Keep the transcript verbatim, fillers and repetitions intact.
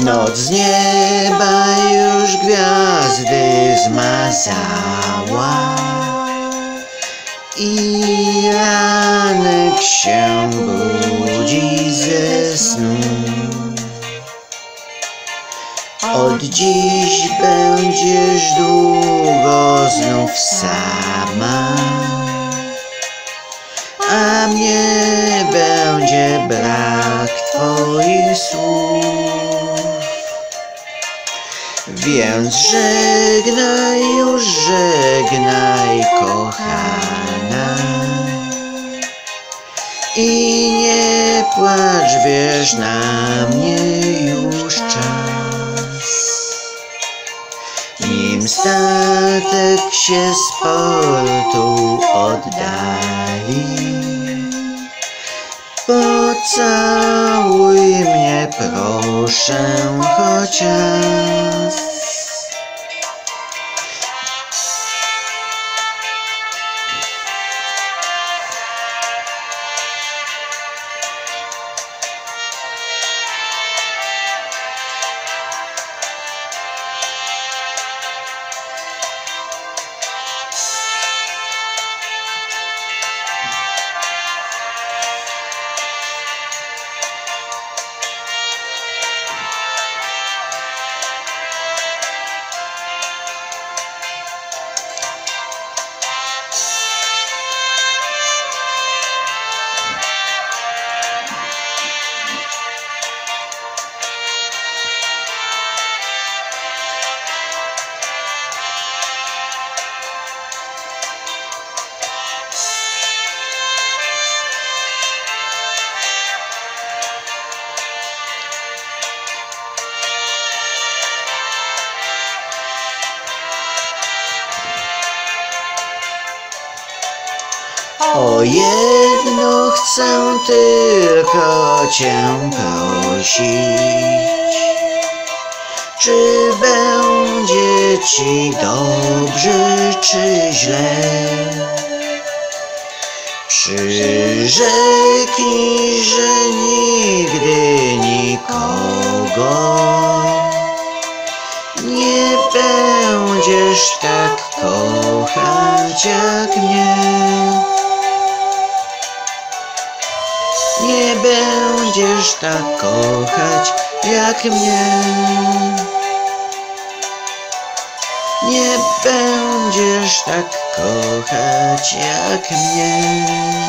Noc z nieba już gwiazdy zmazała i ranek się budzi ze snu. Od dziś będziesz długo znów sama, a mnie będzie brak twoich słów. Więc żegnaj już, żegnaj kochana, i nie płacz, wiesz, na mnie już czas. Nim statek się z portu oddali, pocałuj mnie proszę chociaż. O jedno chcę tylko cię prosić, czy będzie ci dobrze, czy źle? Przyrzeknij, że nigdy nikogo nie będziesz tak kochać jak mnie. Nie będziesz tak kochać jak mnie. Nie będziesz tak kochać jak mnie.